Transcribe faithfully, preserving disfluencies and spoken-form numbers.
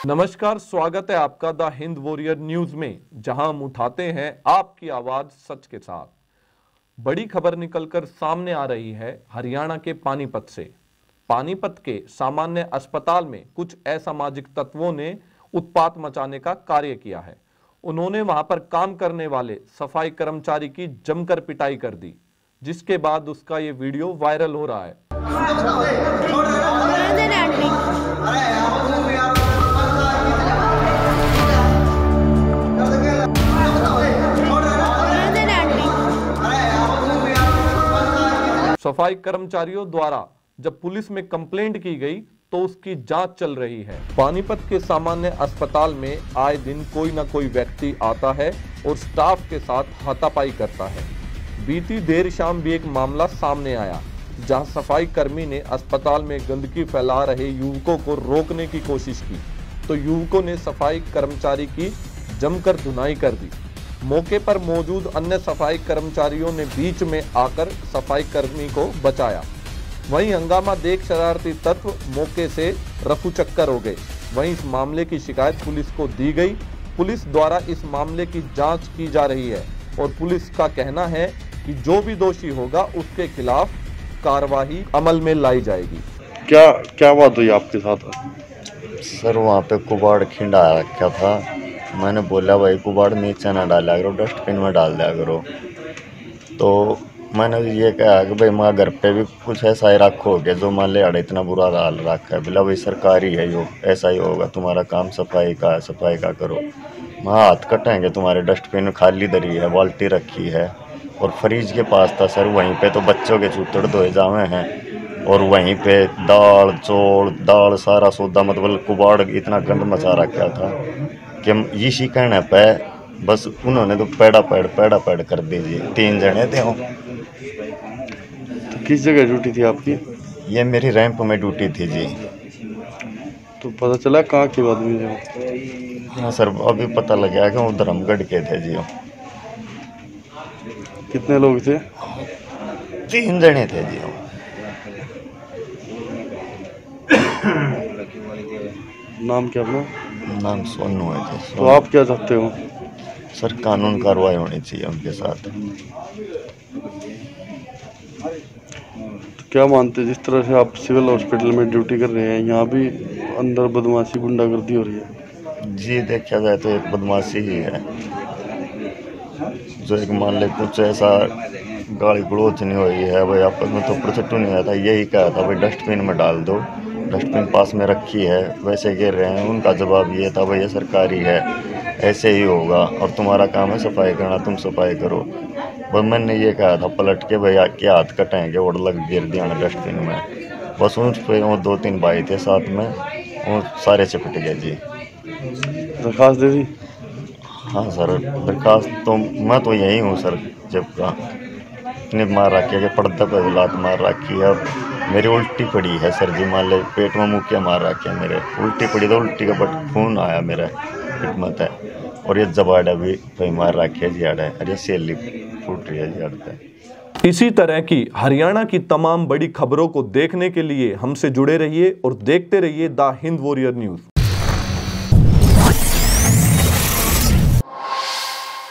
नमस्कार, स्वागत है आपका द हिंद वॉरियर न्यूज में, जहां हम उठाते हैं आपकी आवाज सच के साथ। बड़ी खबर निकलकर सामने आ रही है हरियाणा के पानीपत से। पानीपत के सामान्य अस्पताल में कुछ असामाजिक तत्वों ने उत्पात मचाने का कार्य किया है। उन्होंने वहां पर काम करने वाले सफाई कर्मचारी की जमकर पिटाई कर दी, जिसके बाद उसका ये वीडियो वायरल हो रहा है। सफाई कर्मचारियों द्वारा जब पुलिस में कंप्लेंट की गई तो उसकी जांच चल रही है। पानीपत के सामान्य अस्पताल में आए दिन कोई ना कोई व्यक्ति आता है और स्टाफ के साथ हाथापाई करता है। बीती देर शाम भी एक मामला सामने आया, जहां सफाई कर्मी ने अस्पताल में गंदगी फैला रहे युवकों को रोकने की कोशिश की तो युवकों ने सफाई कर्मचारी की जमकर धुनाई कर दी। मौके पर मौजूद अन्य सफाई कर्मचारियों ने बीच में आकर सफाई कर्मी को बचाया। वहीं हंगामा देख शरारती तत्व मौके से रफू चक्कर हो गए। वहीं इस मामले की शिकायत पुलिस को दी गई। पुलिस द्वारा इस मामले की जांच की जा रही है और पुलिस का कहना है कि जो भी दोषी होगा उसके खिलाफ कार्रवाई अमल में लाई जाएगी। क्या क्या बात हुई आपके साथ? सर वहाँ पे कुबाड़ खिंडा रखा था। मैंने बोला भाई कुबाड़ नीचे ना डाला करो, डस्टबिन में डाल दिया करो। तो मैंने ये कहा कि भाई माँ घर पे भी कुछ ऐसा ही रखोगे जो मान ले अड़े इतना बुरा हाल रखा है। बोला भाई सरकारी है यो, ऐसा ही होगा, तुम्हारा काम सफाई का है, सफाई का करो। माँ हाथ कटेंगे तुम्हारे, डस्टबिन खाली दरी है, बाल्टी रखी है और फ्रिज के पास था सर। वहीं पे तो बच्चों के चूतड़ धोए जावे हैं और वहीं पे दाल चौल दाल सारा सौदा, मतलब कुबाड़ इतना गंद मचा रखा था कि इसी कहने पे बस उन्होंने तो पैड़ा पैड़ पैड़ा पैड़ कर दीजिए। तीन जने थे वो। तो किस जगह ड्यूटी थी आपकी? ये मेरी रैंप में ड्यूटी थी जी। तो पता चला कहाँ की बात हुई? हाँ सर, अभी पता लगा कि वो धर्मगढ़ के थे जी। कितने लोग थे? तीन जने थे जी। नाम क्या अपना? नाम सोनू है जी। तो आप क्या चाहते हो? सर कानून कार्रवाई होनी चाहिए उनके साथ। तो क्या मानते हैं जिस तरह से आप सिविल हॉस्पिटल में ड्यूटी कर रहे हैं, यहाँ भी अंदर बदमाशी गुंडागर्दी हो रही है? जी देखा जाए तो एक बदमाशी ही है। जो एक मान ले कुछ ऐसा गाली गलोच नहीं हुई है भाई, आपस में तो प्रचट्टू नहीं आया था। यही कहा था भाई डस्टबिन में डाल दो, डस्टबिन पास में रखी है, वैसे गिर रहे हैं। उनका जवाब ये था भाई ये सरकारी है, ऐसे ही होगा और तुम्हारा काम है सफाई करना, तुम सफाई करो। बस मैंने ये कहा था पलट के भाई क्या हाथ कटेंगे और लग गिर दिया ना डस्टबिन में। बस उन पे वो दो तीन भाई थे साथ में, वो सारे चिपट गए जी। दरखास्त दे दी? हाँ सर, दरखास्त तो मैं तो यही हूँ सर। जब का इतने मार रखी है कि पर्दा पे लात मार रखी है। मेरी उल्टी पड़ी है सर जी, मान ले पेट में मुक्किया मार रखी है मेरे। उल्टी पड़ी तो उल्टी का बट खून आया मेरा हिम्मत है। और ये जबाड़ा भी भाई मार रखी है जी, अड़ है। अरे सेली फूट रही है जी, अड़ता है। इसी तरह की हरियाणा की तमाम बड़ी खबरों को देखने के लिए हमसे जुड़े रहिए और देखते रहिए द हिंद वॉरियर न्यूज।